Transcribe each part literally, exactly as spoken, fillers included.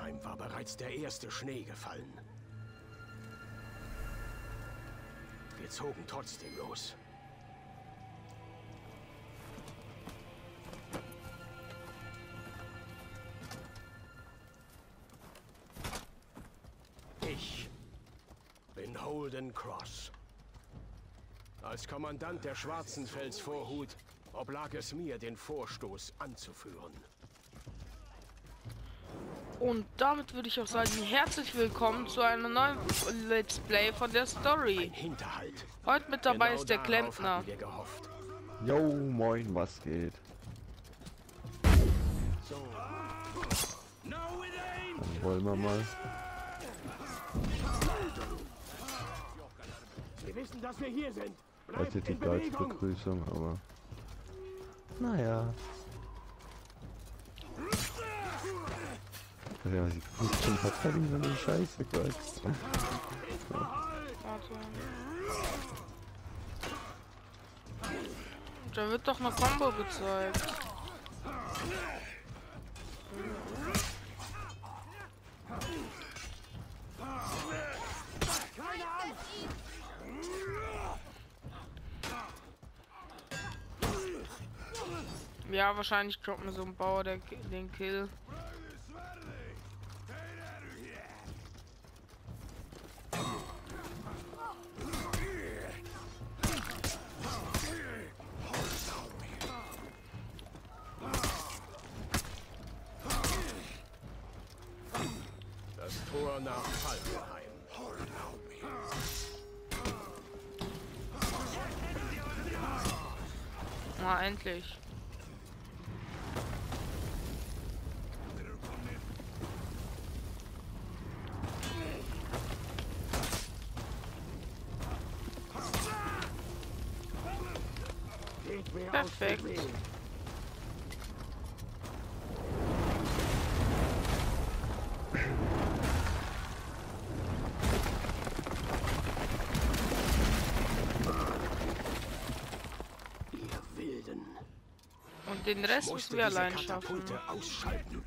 Niflheim war bereits der erste Schnee gefallen. Wir zogen trotzdem los. Ich bin Holden Cross. Als Kommandant der Schwarzenfels-Vorhut oblag es mir, den Vorstoß anzuführen. Und damit würde ich auch sagen, herzlich willkommen zu einem neuen Let's Play von der Story. Ein Hinterhalt. Heute mit dabei Genau ist der darauf Klempner. hatten wir gehofft. Jo, moin, was geht? So. Dann wollen wir mal. Sie wissen, dass wir hier sind. Heute Bleibt die in deutsche Bewegung. Begrüßung, aber. Naja. Ja, sie Begrüßung hat halt so eine Scheiße gesagt. Warte. Da wird doch eine Combo gezeigt. Ja, wahrscheinlich kommt mir so ein Bauer der, den Kill. Das Tor nach Falkenheim. Na, endlich. Geht mir Perfekt. aus dem Weg. Ihr Wilden. Und den Rest müssen Musste wir diese allein schaffen. Katapulte ausschalten.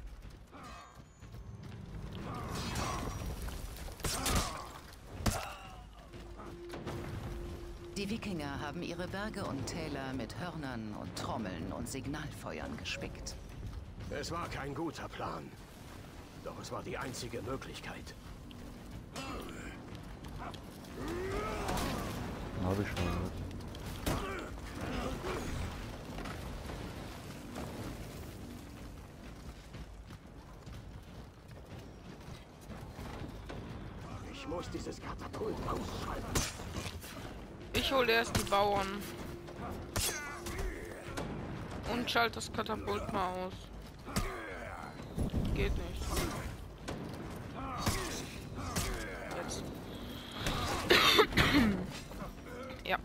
Die Wikinger haben ihre Berge und Täler mit Hörnern und Trommeln und Signalfeuern gespickt. Es war kein guter Plan. Doch es war die einzige Möglichkeit. Habe ich schon was. Ich muss dieses Katapult ausschalten. Ich hole erst die Bauern. Und schalte das Katapult mal aus. Geht nicht. Jetzt. Ja.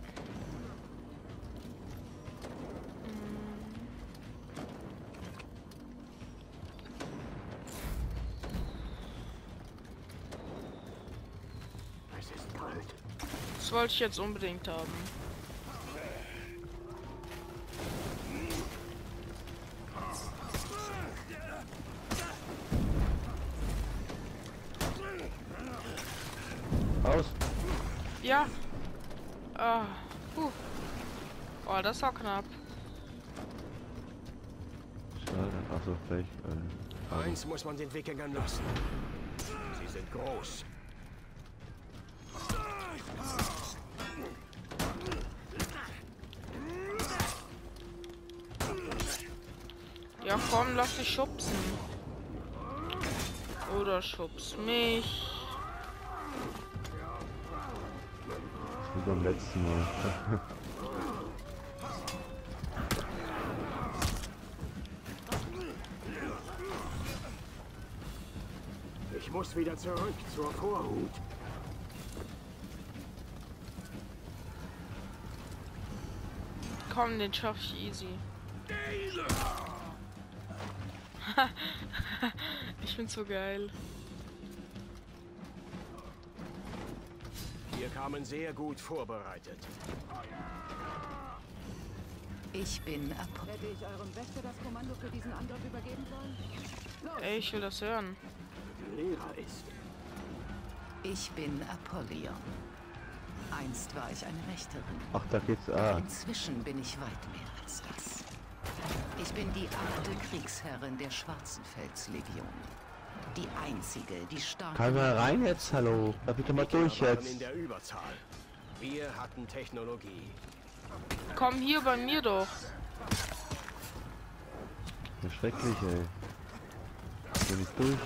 Es ist kalt. Das wollte ich jetzt unbedingt haben. Aus! Ja. Ah. Puh. Oh, das war knapp. Schade, achso, vielleicht. Äh, also. Eins muss man den Wikingern lassen. Sie sind groß. Ja, komm, lass dich schubsen. Oder schubs mich. Wie beim letzten Mal. Ich muss wieder zurück zur Vorhut. Komm, den schaff ich easy. Ich find's so geil. Wir kamen sehr gut vorbereitet. Ich bin ab. Hätte ich eurem Wächter das Kommando für diesen Angriff übergeben sollen? Los, Ey, ich will das hören. Lehrer ist. Ich bin Apollyon. Einst war ich eine Wächterin. Ach, da geht's. Ah. Inzwischen bin ich weit mehr als das. Ich bin die achte Kriegsherrin der Schwarzenfelslegion. Die einzige, die stark... Kann mal rein jetzt, hallo. Da bitte mal durch Wir waren in jetzt. der Überzahl. Wir hatten Technologie. Komm hier bei mir doch. Ja, schrecklich, ey. Bin ich durch.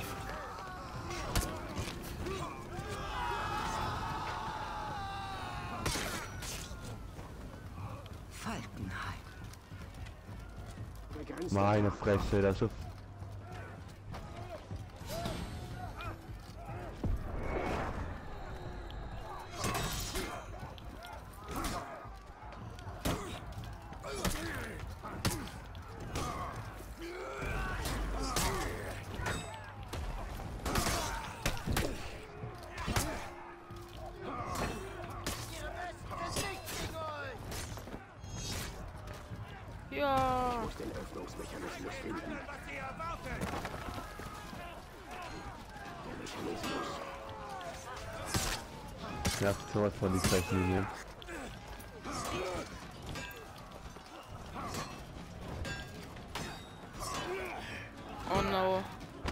Falkenheim. Begrenzt Meine Fresse, das ist so. Ja. muss den Öffnungsmechanismus finden. Der Mechanismus. Ja, sowas von die Zeitlinie. Oh no.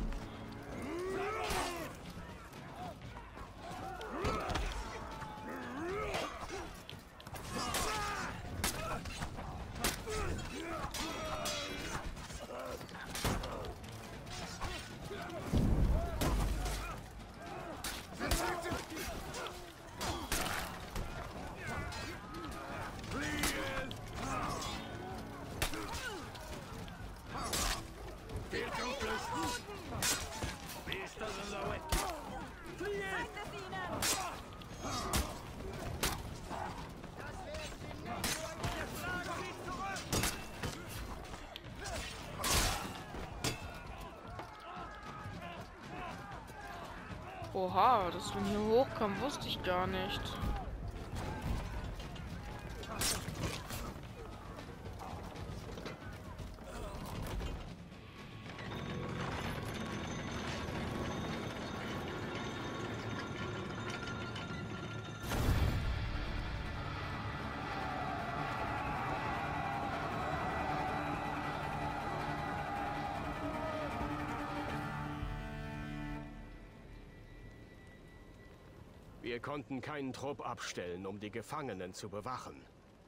Oha, dass man hier hochkam, wusste ich gar nicht. Wir konnten keinen Trupp abstellen, um die Gefangenen zu bewachen.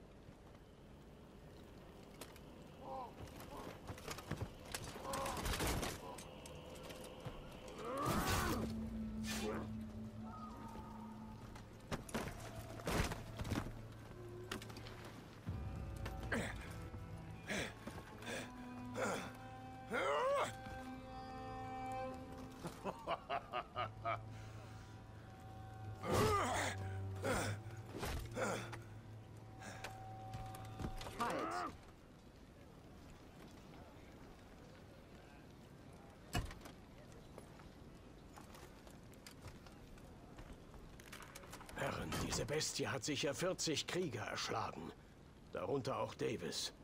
Herren, diese Bestie hat sicher vierzig Krieger erschlagen. Darunter auch Davis.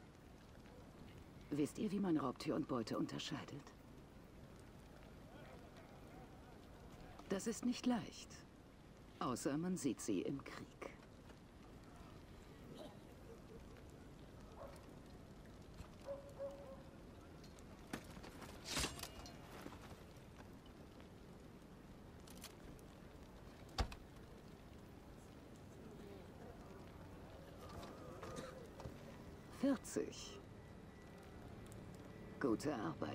Wisst ihr, wie man Raubtier und Beute unterscheidet? Das ist nicht leicht. Außer man sieht sie im Krieg. vierzig. Gute Arbeit.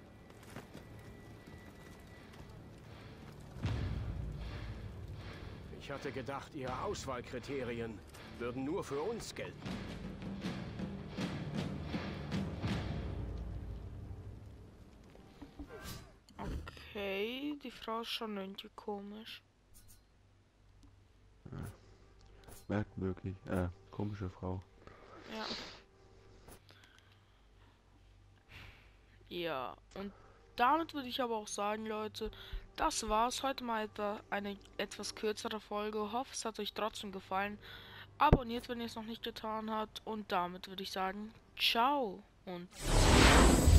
Ich hatte gedacht, Ihre Auswahlkriterien würden nur für uns gelten. Okay, die Frau ist schon irgendwie komisch. Ja. Merkwürdig. Äh, komische Frau. Ja. Ja, und damit würde ich aber auch sagen, Leute, das war's heute mal etwa eine etwas kürzere Folge. Hoffe, es hat euch trotzdem gefallen. Abonniert, wenn ihr es noch nicht getan habt. Und damit würde ich sagen, ciao und